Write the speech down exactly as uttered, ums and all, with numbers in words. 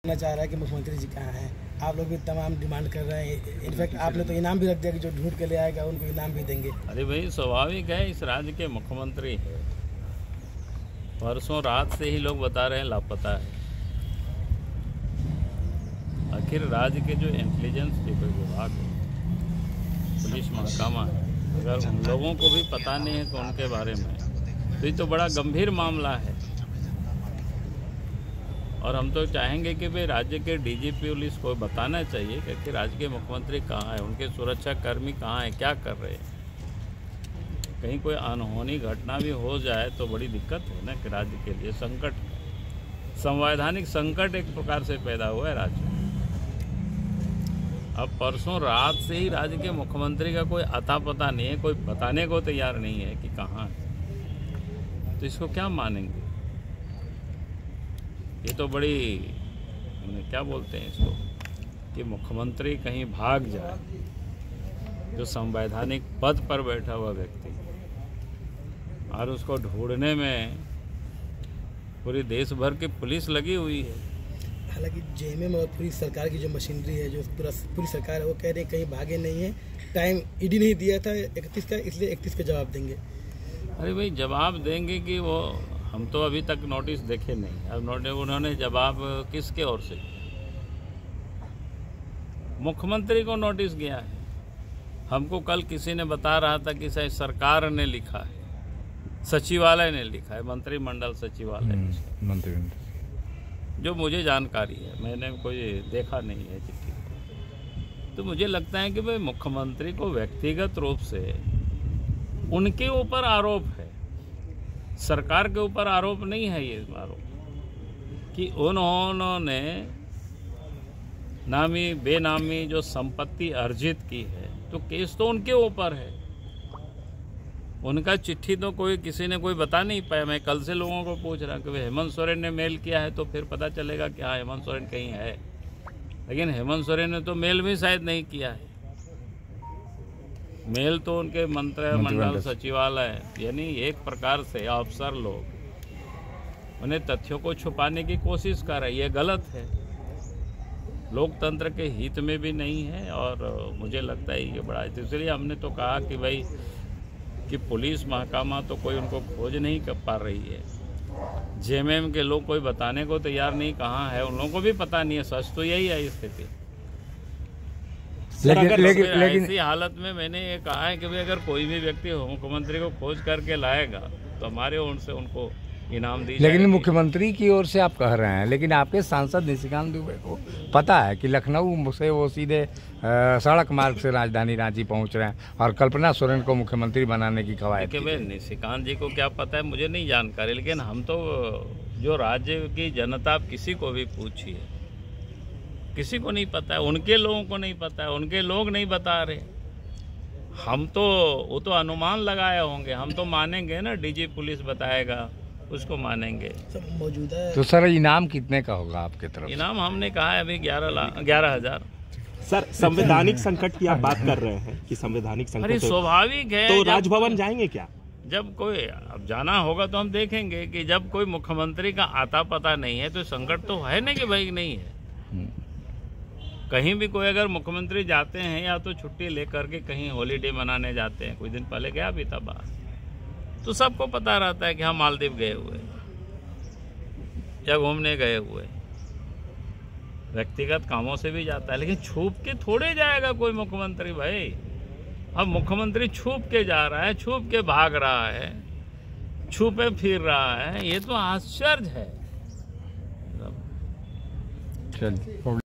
चाह रहा है कि मुख्यमंत्री जी कहाँ हैं। आप लोग भी तमाम डिमांड कर रहे हैं। इनफैक्ट आपने तो इनाम भी रख दिया कि जो ढूंढ के ले आएगा उनको इनाम भी देंगे। अरे भाई स्वाभाविक है, इस राज्य के मुख्यमंत्री है। परसों रात से ही लोग बता रहे हैं लापता है। आखिर राज्य के जो इंटेलिजेंस विभाग है, पुलिस महकमा है, अगर उन लोगों को भी पता नहीं है तो उनके बारे में तो ये तो बड़ा गंभीर मामला है। और हम तो चाहेंगे कि भाई राज्य के डीजीपी पुलिस को बताना चाहिए कि आखिर राज्य के मुख्यमंत्री कहाँ है, उनके सुरक्षा कर्मी कहाँ हैं, क्या कर रहे हैं। कहीं कोई अनहोनी घटना भी हो जाए तो बड़ी दिक्कत है ना कि राज्य के लिए संकट, संवैधानिक संकट एक प्रकार से पैदा हुआ है राज्य में। अब परसों रात से ही राज्य के मुख्यमंत्री का कोई अता पता नहीं है, कोई बताने को तैयार नहीं है कि कहाँ है, तो इसको क्या मानेंगे। ये तो बड़ी क्या बोलते हैं इसको कि मुख्यमंत्री कहीं भाग जाए, जो संवैधानिक पद पर बैठा हुआ व्यक्ति, और उसको ढूंढने में पूरी देश भर की पुलिस लगी हुई है। हालांकि जेएमएम और पूरी सरकार की जो मशीनरी है, जो पूरा पूरी सरकार है, वो कह रहे हैं कहीं भागे नहीं है। टाइम ईडी नहीं दिया था इकतीस का, इसलिए इकतीस का जवाब देंगे। अरे भाई जवाब देंगे कि वो, हम तो अभी तक नोटिस देखे नहीं। अब नोटिस उन्होंने जवाब किसके ओर से, मुख्यमंत्री को नोटिस गया है। हमको कल किसी ने बता रहा था कि शायद सरकार ने लिखा है, सचिवालय ने लिखा है, मंत्रिमंडल सचिवालय, मंत्रिमंडल, जो मुझे जानकारी है, मैंने कोई देखा नहीं है चिट्ठी। तो मुझे लगता है कि भाई मुख्यमंत्री को व्यक्तिगत रूप से उनके ऊपर आरोप है, सरकार के ऊपर आरोप नहीं है। ये आरोप कि उन्होंने नामी बेनामी जो संपत्ति अर्जित की है, तो केस तो उनके ऊपर है। उनका चिट्ठी तो कोई किसी ने कोई बता नहीं पाया। मैं कल से लोगों को पूछ रहा कि हेमंत सोरेन ने मेल किया है तो फिर पता चलेगा कि हाँ हेमंत सोरेन कहीं है, लेकिन हेमंत सोरेन ने तो मेल भी शायद नहीं किया है। मेल तो उनके मंत्रिमंडल सचिवालय, यानी एक प्रकार से अफसर लोग उन्हें तथ्यों को छुपाने की कोशिश कर रहे हैं। ये गलत है, लोकतंत्र के हित में भी नहीं है, और मुझे लगता है ये बड़ा है। इसलिए हमने तो कहा कि भाई कि पुलिस महकमा तो कोई उनको खोज नहीं कर पा रही है, जेएमएम के लोग कोई बताने को तैयार नहीं कहाँ है, उन लोगों को भी पता नहीं है। सच तो यही है स्थिति। लेकिन लेकिन लेकिन ऐसी हालत में मैंने ये कहा है कि भाई अगर कोई भी व्यक्ति मुख्यमंत्री को खोज करके लाएगा तो हमारे ओर से उनको इनाम दी। लेकिन मुख्यमंत्री की ओर से आप कह रहे हैं, लेकिन आपके सांसद निशिकांत दुबे को पता है कि लखनऊ से वो सीधे सड़क मार्ग से राजधानी रांची पहुंच रहे हैं और कल्पना सोरेन को मुख्यमंत्री बनाने की कवायद। भाई निशिकांत जी को क्या पता है, मुझे नहीं जानकारी, लेकिन हम तो जो राज्य की जनता, आप किसी को भी पूछिए, किसी को नहीं पता है, उनके लोगों को नहीं पता है, उनके लोग नहीं बता रहे। हम तो वो तो अनुमान लगाए होंगे, हम तो मानेंगे ना, डीजी पुलिस बताएगा उसको मानेंगे। मौजूदा तो सर इनाम कितने का होगा आपके तरफ? इनाम हमने कहा है अभी ग्यारह लाख ग्यारह हजार। सर संवैधानिक संकट की आप बात कर रहे हैं कि संवैधानिक संकट, अरे स्वाभाविक है। तो राजभवन जाएंगे क्या? जब कोई, अब जाना होगा तो हम देखेंगे कि जब कोई मुख्यमंत्री का आता पता नहीं है तो संकट तो है ना कि भाई नहीं है। कहीं भी कोई अगर मुख्यमंत्री जाते हैं या तो छुट्टी लेकर के कहीं हॉलीडे मनाने जाते हैं, कुछ दिन पहले गया भी था बाहर, तो सबको पता रहता है कि हम मालदीव गए हुए या घूमने गए हुए, व्यक्तिगत कामों से भी जाता है, लेकिन छुप के थोड़े जाएगा कोई मुख्यमंत्री भाई। अब मुख्यमंत्री छुप के जा रहा है, छुप के भाग रहा है, छुपे फिर रहा है, ये तो आश्चर्य है। चलिए।